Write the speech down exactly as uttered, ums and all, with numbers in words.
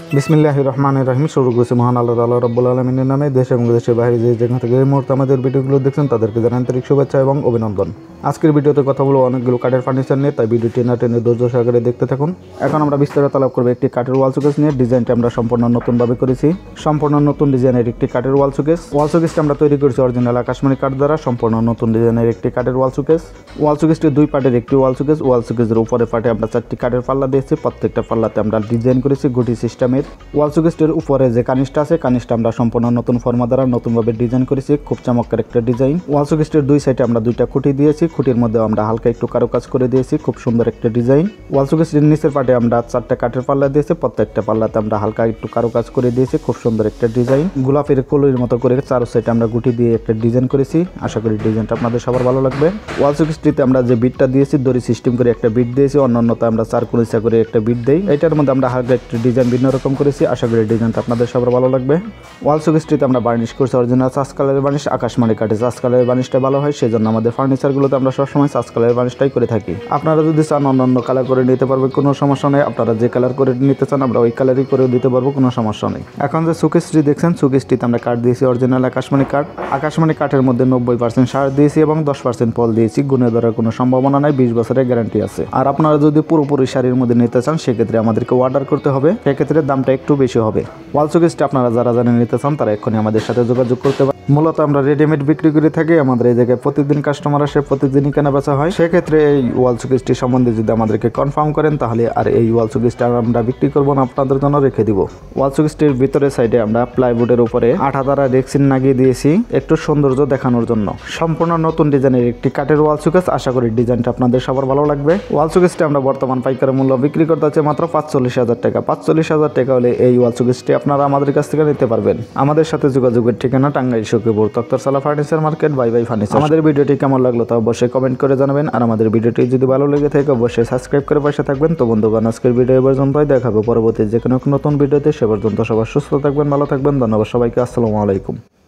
বিসমিল্লাহির রহমানির রহিম। শুরু করছি মহান আল্লাহ তাআলা রব্বুল আলামিনের নামে। দেশ এবং দেশের বাইরে যে যেখান থেকে এই মুহূর্তে আমাদের ভিডিওগুলো দেখছেন তাদেরকে জানাই আন্তরিক শুভেচ্ছা এবং অভিনন্দন। আজকের ভিডিওতে কথা বলবো অনেকগুলো কাঠের ফার্নিচার নিয়ে, তাই ভিডিওটি না টেনে ধৈর্য সহকারে দেখতে থাকুন। এখন আমরা বিস্তারিত আলাপ করবো একটি কাঠের ওয়াল শোকেস নিয়ে। ডিজাইনটা আমরা সম্পূর্ণ নতুনভাবে করেছি, সম্পূর্ণ নতুন ডিজাইনের একটি কাঠের ওয়াল শোকেস। ওয়াল শোকেসটা আমরা তৈরি করেছি অরিজিনাল আকাশমণি কাঠ দ্বারা। সম্পূর্ণ নতুন ডিজাইনের একটি কাঠের ওয়াল শোকেস। ওয়াল শোকেসটি দুই পার্টের একটি ওয়াল শোকেস। ওয়াল শোকেসের উপরে পার্টে আমরা চারটি কাঠের পাল্লা দিয়েছি, প্রত্যেকটা পাল্লাতে আমরা ডিজাইন করেছি গুটি সিস্টেমের। ওয়াল শোকেসটির উপরে যে কানিসটা আছে, কানিসটা আমরা সম্পূর্ণ নতুন ফর্মা দ্বারা নতুনভাবে ডিজাইন করেছি, খুব চমৎকার একটা ডিজাইন। ওয়াল শোকেসটির দুই সাইডে আমরা দুইটা খুঁটি দিয়েছি, খুঁটির মধ্যে আমরা হালকা একটু কারুকাজ করে দিয়েছি, খুব সুন্দর একটা ডিজাইন। ওয়াল শোকেসটির নিচের পার্টে আমরা চারটা কাঠের পাল্লা দিয়েছি, প্রত্যেকটা পাল্লাতে আমরা হালকা একটু কারুকাজ করে দিয়েছি, খুব সুন্দর একটা ডিজাইন। গোলাপের কলির মতো করে চার সাইডে আমরা গুটি দিয়ে একটা ডিজাইন করেছি। আশা করি ডিজাইনটা আপনাদের সবার ভালো লাগবে। ওয়াল শোকেসটিতে আমরা যে বিটটা দিয়েছি, দড়ি সিস্টেম করে একটা বিট দিয়েছি, অন্যান্যতে আমরা চার কুলিসা করে একটা বিট দেই। এটার মধ্যে আমরা হালকা একটা ডিজাইন ভিন্ন রকম করেছি। আশা করি ডিজাইনটা আপনাদের সবার ভালো লাগবে। ওয়াল শোকেসটিতে আমরা বার্নিশ করছি অরিজিনাল সাস কালারের বার্নিশ, আকাশমণি কাঠে সাস কালারের বার্নিশটা ভালো হয়, সেজন্য আমাদের ফার্নিচারগুলোতে আমরা সবসময় সাস কালারের বার্নিশটাই করে থাকি। আপনারা যদি চান অন্যান্য কালার করে নিতে পারবেন, কোনো সমস্যা নেই। আপনারা যে কালার করে নিতে চান আমরা ওই কালারই করে দিতে পারবো, কোনো সমস্যা নেই। এখন যে শোকেসটি দেখছেন, শোকেসটিতে আমরা কাঠ দিয়েছি অরিজিনাল আকাশমণি কাঠ। আকাশমণি কাঠের মধ্যে নব্বই পার্সেন্ট সার দিয়েছি এবং দশ পার্সেন্ট ফল দিয়েছি। গুণে ধরার কোনো সম্ভাবনা নাই, বিশ বছরের গ্যারান্টি আছে। আর আপনারা যদি পুরোপুরি শাড়ির মধ্যে নিতে চান সেক্ষেত্রে আমাদেরকে অর্ডার করতে হবে, সেক্ষেত্রে দামটা একটু বেশি হবে। ওয়াল শোকেসটা আপনারা যারা জানেন নিতে চান তারা এক্ষুনি আমাদের সাথে যোগাযোগ করতে পারেন। মূলত আমরা রেডিমেড বিক্রি করে থাকি, আমাদের এই জায়গায় প্রতিদিন কাস্টমার আসে, প্রতিদিনই কেনা বেচা হয়। সেক্ষেত্রে এই ওয়াল শোকেসটি সম্বন্ধে যদি আমাদেরকে কনফার্ম করেন তাহলে আর এই ওয়াল শোকেসটা আমরা বিক্রি করবো না, আপনাদের জন্য রেখে দিব। ওয়াল শোকেসটির ভিতরে সাইডে আমরা প্লাইউডের উপরে আঠা দ্বারা রেক্সিন লাগিয়ে দিয়েছি একটু সৌন্দর্য দেখানোর জন্য। সম্পূর্ণ নতুন ডিজাইনের একটি কাঠের ওয়াল শোকেস। আশা করি ডিজাইনটা আপনাদের সবার ভালো লাগবে। ওয়াল শোকেসটি আমরা বর্তমান পাইকারি মূল্য বিক্রি করতে হচ্ছে মাত্র পাঁচচল্লিশ হাজার টাকা। পাঁচচল্লিশ হাজার টাকা হলে এই ওয়াল শোকেসটি আপনারা আমাদের কাছ থেকে নিতে পারবেন। আমাদের সাথে যোগাযোগের ঠিকানা Tangail Sakhipur Toktarsala furniture market, bye bye furniture. আমাদের ভিডিওটি কেমন লাগলো তা অবশ্যই কমেন্ট করে জানাবেন, আর আমাদের ভিডিওটি যদি ভালো লেগে থাকে অবশ্যই সাবস্ক্রাইব করে পাশে থাকবেন। তো বন্ধুগণ, আজকের ভিডিও এ পর্যন্তই, দেখাবো পরবর্তী যে কোনো নতুন ভিডিওতে। সে পর্যন্ত সবার সুস্থ থাকবেন, ভালো থাকবেন। ধন্যবাদ সবাইকে। আসসালামু আলাইকুম।